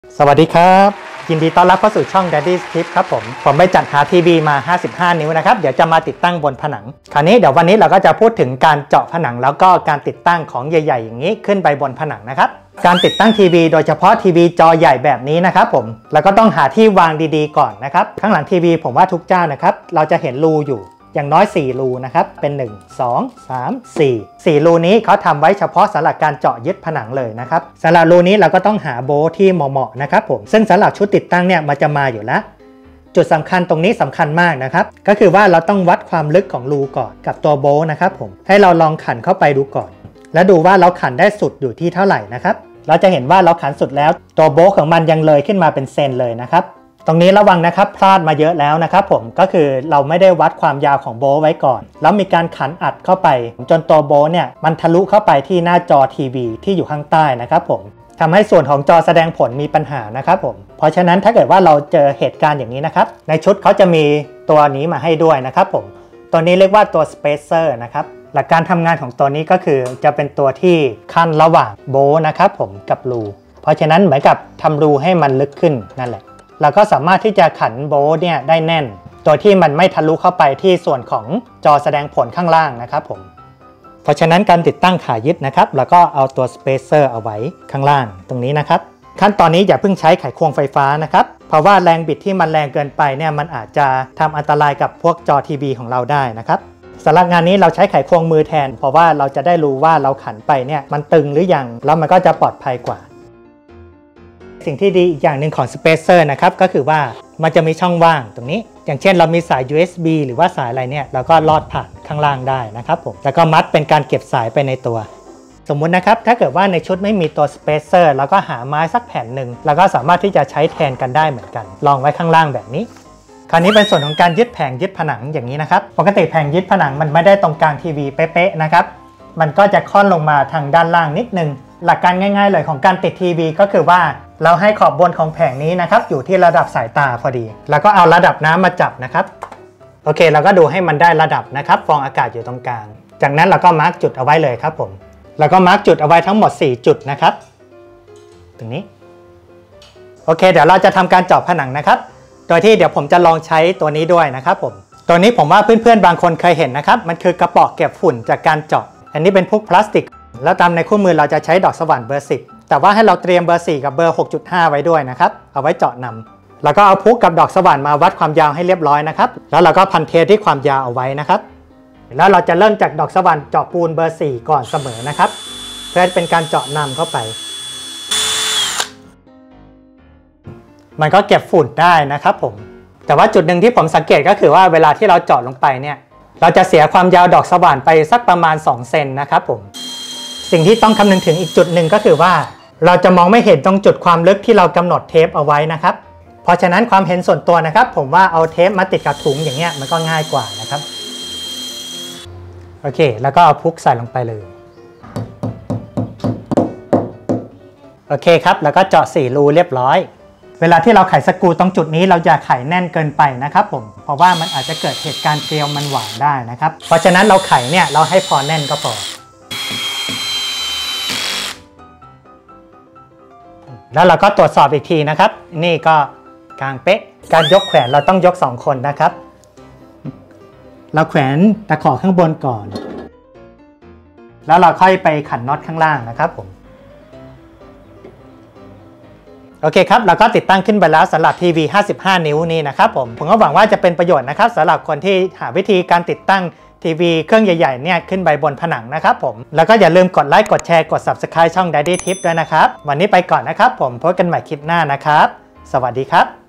สวัสดีครับยินดีต้อนรับเข้าสู่ช่อง Daddy's Tip ครับผมไปจัดหาทีวีมา55นิ้วนะครับเดี๋ยวจะมาติดตั้งบนผนังคราวนี้เดี๋ยววันนี้เราก็จะพูดถึงการเจาะผนังแล้วก็การติดตั้งของใหญ่ๆอย่างนี้ขึ้นไปบนผนังนะครับการติดตั้งทีวีโดยเฉพาะทีวีจอใหญ่แบบนี้นะครับผมแล้วก็ต้องหาที่วางดีๆก่อนนะครับข้างหลังทีวีผมว่าทุกเจ้านะครับเราจะเห็นรูอยู่อย่างน้อย4รูนะครับเป็น1 2 3 4รูนี้เขาทำไว้เฉพาะสำหรับการเจาะยึดผนังเลยนะครับสำหรับรูนี้เราก็ต้องหาโบที่เหมาะๆนะครับผมซึ่งสำหรับชุดติดตั้งเนี่ยมันจะมาอยู่แล้วจุดสำคัญตรงนี้สำคัญมากนะครับก็คือว่าเราต้องวัดความลึกของรูก่อนกับตัวโบนะครับผมให้เราลองขันเข้าไปดูก่อนแล้วดูว่าเราขันได้สุดอยู่ที่เท่าไหร่นะครับเราจะเห็นว่าเราขันสุดแล้วตัวโบของมันยังเลยขึ้นมาเป็นเซนเลยนะครับตรงนี้ระวังนะครับพลาดมาเยอะแล้วนะครับผมก็คือเราไม่ได้วัดความยาวของโบไว้ก่อนแล้วมีการขันอัดเข้าไปจนตัวโบเนี่ยมันทะลุเข้าไปที่หน้าจอทีวีที่อยู่ข้างใต้นะครับผมทำให้ส่วนของจอแสดงผลมีปัญหานะครับผมเพราะฉะนั้นถ้าเกิดว่าเราเจอเหตุการณ์อย่างนี้นะครับในชุดเขาจะมีตัวนี้มาให้ด้วยนะครับผมตัวนี้เรียกว่าตัว spacer นะครับหลักการทำงานของตัวนี้ก็คือจะเป็นตัวที่ขั้นระหว่างโบนะครับผมกับรูเพราะฉะนั้นเหมือนกับทำรูให้มันลึกขึ้นนั่นแหละเราก็สามารถที่จะขันโบเนี่ยได้แน่นโดยที่มันไม่ทะลุเข้าไปที่ส่วนของจอแสดงผลข้างล่างนะครับผมเพราะฉะนั้นการติดตั้งขายึดนะครับแล้วก็เอาตัวสเปเซอร์เอาไว้ข้างล่างตรงนี้นะครับขั้นตอนนี้อย่าเพิ่งใช้ไขควงไฟฟ้านะครับเพราะว่าแรงบิดที่มันแรงเกินไปเนี่ยมันอาจจะทำอันตรายกับพวกจอทีวีของเราได้นะครับสำหรับงานนี้เราใช้ไขควงมือแทนเพราะว่าเราจะได้รู้ว่าเราขันไปเนี่ยมันตึงหรือยังแล้วมันก็จะปลอดภัยกว่าสิ่งที่ดีอีกอย่างหนึ่งของ Spacer นะครับก็คือว่ามันจะมีช่องว่างตรงนี้อย่างเช่นเรามีสาย USB หรือว่าสายอะไรเนี่ยเราก็ลอดผ่านข้างล่างได้นะครับผมแล้วก็มัดเป็นการเก็บสายไปในตัวสมมุตินะครับถ้าเกิดว่าในชุดไม่มีตัว Spacer แล้วก็หาไม้สักแผ่นหนึ่งเราก็สามารถที่จะใช้แทนกันได้เหมือนกันลองไว้ข้างล่างแบบนี้คราวนี้เป็นส่วนของการยึดแผงยึดผนังอย่างนี้นะครับปกติแผงยึดผนังมันไม่ได้ตรงกลางทีวีเป๊ะๆนะครับมันก็จะค่อนลงมาทางด้านล่างนิดนึงหลักการง่ายๆเลยของการติดทีวีก็คือว่าเราให้ขอบบนของแผงนี้นะครับอยู่ที่ระดับสายตาพอดีแล้วก็เอาระดับน้ำมาจับนะครับโอเคเราก็ดูให้มันได้ระดับนะครับฟองอากาศอยู่ตรงกลางจากนั้นเราก็มาร์กจุดเอาไว้เลยครับผมแล้วก็มาร์กจุดเอาไว้ทั้งหมด4จุดนะครับตรงนี้โอเคเดี๋ยวเราจะทำการเจาะผนังนะครับโดยที่เดี๋ยวผมจะลองใช้ตัวนี้ด้วยนะครับผมตัวนี้ผมว่าเพื่อนๆบางคนเคยเห็นนะครับมันคือกระป๋องเก็บฝุ่นจากการเจาะอันนี้เป็นพวกพลาสติกแล้วตามในคู่มือเราจะใช้ดอกสว่านเบอร์10แต่ว่าให้เราเตรียมเบอร์4กับเบอร์ 6.5 ไว้ด้วยนะครับเอาไว้เจาะนำแล้วก็เอาพุกกับดอกสว่านมาวัดความยาวให้เรียบร้อยนะครับแล้วเราก็พันเทปที่ความยาวเอาไว้นะครับแล้วเราจะเริ่มจากดอกสว่านเจาะปูนเบอร์4ก่อนเสมอนะครับเพื่อเป็นการเจาะนำเข้าไปมันก็เก็บฝุ่นได้นะครับผมแต่ว่าจุดหนึ่งที่ผมสังเกตก็คือว่าเวลาที่เราเจาะลงไปเนี่ยเราจะเสียความยาวดอกสว่านไปสักประมาณ2เซนนะครับผมสิ่งที่ต้องคำนึงถึงอีกจุดหนึ่งก็คือว่าเราจะมองไม่เห็นตรงจุดความลึกที่เรากำหนดเทปเอาไว้นะครับเพราะฉะนั้นความเห็นส่วนตัวนะครับผมว่าเอาเทปมาติดกับถุงอย่างเงี้ยมันก็ง่ายกว่านะครับโอเคแล้วก็เอาพุกใส่ลงไปเลยโอเคครับแล้วก็เจาะ4รูเรียบร้อยเวลาที่เราไขสกรูตรงจุดนี้เราอย่าไขแน่นเกินไปนะครับผมเพราะว่ามันอาจจะเกิดเหตุการณ์เกลียวมันหวานได้นะครับเพราะฉะนั้นเราไขเนี่ยเราให้พอแน่นก็พอแล้วเราก็ตรวจสอบอีกทีนะครับนี่ก็กลางเป๊ะการยกแขวนเราต้องยก2คนนะครับเราแขวนตะขอข้างบนก่อนแล้วเราค่อยไปขันน็อตข้างล่างนะครับผมโอเคครับเราก็ติดตั้งขึ้นไปแล้วสำหรับทีวี55นิ้วนี้นะครับผมก็หวังว่าจะเป็นประโยชน์นะครับสำหรับคนที่หาวิธีการติดตั้งทีวีเครื่องใหญ่ๆเนี่ยขึ้นไปบนผนังนะครับผมแล้วก็อย่าลืมกดไลค์กดแชร์กด Subscribe ช่อง Daddy Tip ด้วยนะครับวันนี้ไปก่อนนะครับผมพบกันใหม่คลิปหน้านะครับสวัสดีครับ